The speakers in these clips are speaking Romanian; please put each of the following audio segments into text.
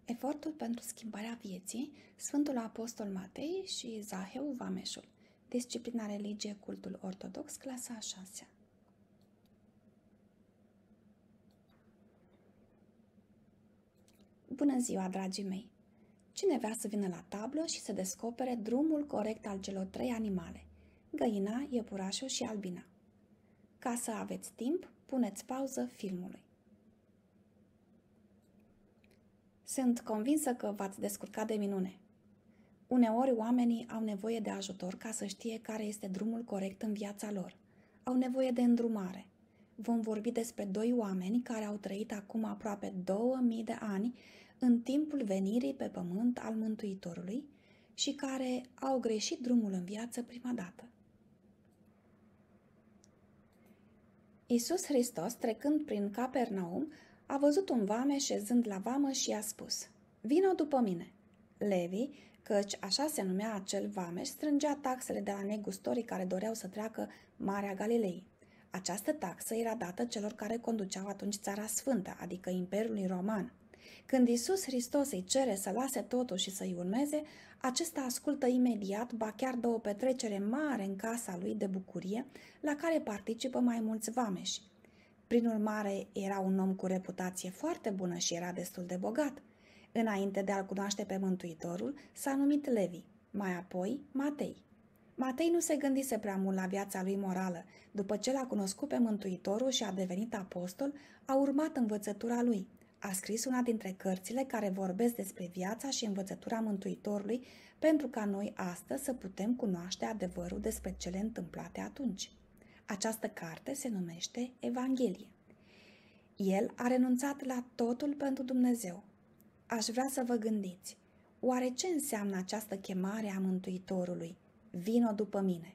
Efortul pentru schimbarea vieții, Sfântul Apostol Matei și Zaheu Vameșul. Disciplina religie, cultul ortodox, clasa a 6-a. Bună ziua, dragii mei! Cine vrea să vină la tablă și să descopere drumul corect al celor 3 animale, găina, iepurașul și albina. Ca să aveți timp, puneți pauză filmului. Sunt convinsă că v-ați descurcat de minune. Uneori oamenii au nevoie de ajutor ca să știe care este drumul corect în viața lor. Au nevoie de îndrumare. Vom vorbi despre 2 oameni care au trăit acum aproape 2000 de ani în timpul venirii pe pământ al Mântuitorului și care au greșit drumul în viață prima dată. Iisus Hristos, trecând prin Capernaum, a văzut un vameș șezând la vamă și i-a spus: „Vino după mine.” Levi, căci așa se numea acel vameș, strângea taxele de la negustorii care doreau să treacă Marea Galilei. Această taxă era dată celor care conduceau atunci Țara Sfântă, adică Imperiului Roman. Când Iisus Hristos îi cere să lase totul și să-i urmeze, acesta ascultă imediat, ba chiar dă o petrecere mare în casa lui de bucurie, la care participă mai mulți vameși. Prin urmare, era un om cu reputație foarte bună și era destul de bogat. Înainte de a-l cunoaște pe Mântuitorul, s-a numit Levi, mai apoi Matei. Matei nu se gândise prea mult la viața lui morală. După ce l-a cunoscut pe Mântuitorul și a devenit apostol, a urmat învățătura lui. A scris una dintre cărțile care vorbesc despre viața și învățătura Mântuitorului, pentru ca noi astăzi să putem cunoaște adevărul despre cele întâmplate atunci. Această carte se numește Evanghelie. El a renunțat la totul pentru Dumnezeu. Aș vrea să vă gândiți, oare ce înseamnă această chemare a Mântuitorului? Vino după mine.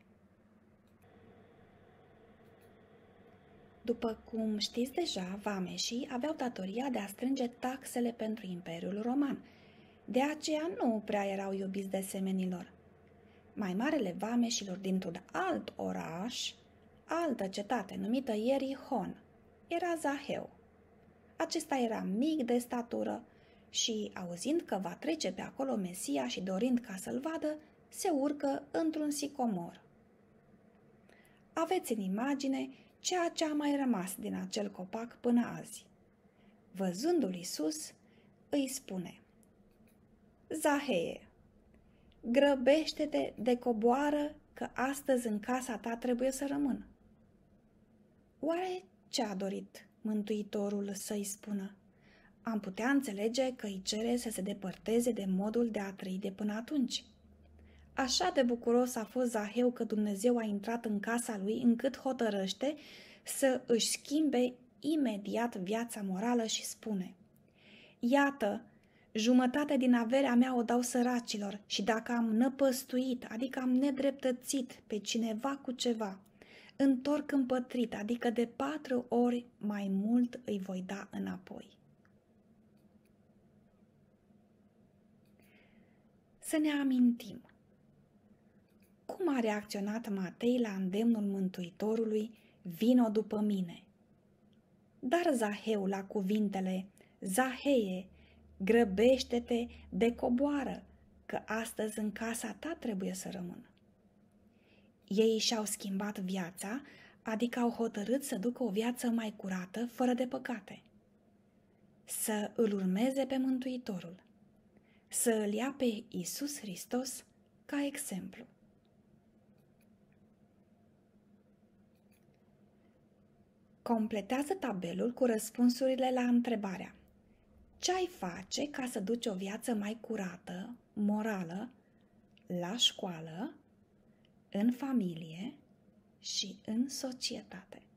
După cum știți deja, vameșii aveau datoria de a strânge taxele pentru Imperiul Roman. De aceea nu prea erau iubiți de semenilor. Mai marele vameșilor dintr-un alt oraș, altă cetate numită Ierihon, era Zaheu. Acesta era mic de statură și, auzind că va trece pe acolo Mesia și dorind ca să-l vadă, se urcă într-un sicomor. Aveți în imagine ceea ce a mai rămas din acel copac până azi. Văzându-l Iisus, îi spune: „Zaheie, grăbește-te de coboară, că astăzi în casa ta trebuie să rămân.” Oare ce a dorit Mântuitorul să-i spună? Am putea înțelege că îi cere să se depărteze de modul de a trăi de până atunci. Așa de bucuros a fost Zaheu că Dumnezeu a intrat în casa lui, încât hotărăște să își schimbe imediat viața morală și spune: „Iată, jumătate din averea mea o dau săracilor și dacă am năpăstuit, adică am nedreptățit pe cineva cu ceva, întorc împătrit, adică de 4 ori mai mult îi voi da înapoi.” Să ne amintim. Cum a reacționat Matei la îndemnul Mântuitorului: „Vino după mine”? Dar Zaheu la cuvintele: „Zaheie, grăbește-te de coboară, că astăzi în casa ta trebuie să rămân.” Ei și-au schimbat viața, adică au hotărât să ducă o viață mai curată, fără de păcate. Să îl urmeze pe Mântuitorul. Să îl ia pe Iisus Hristos ca exemplu. Completează tabelul cu răspunsurile la întrebarea: ce ai face ca să duci o viață mai curată, morală, la școală, în familie și în societate?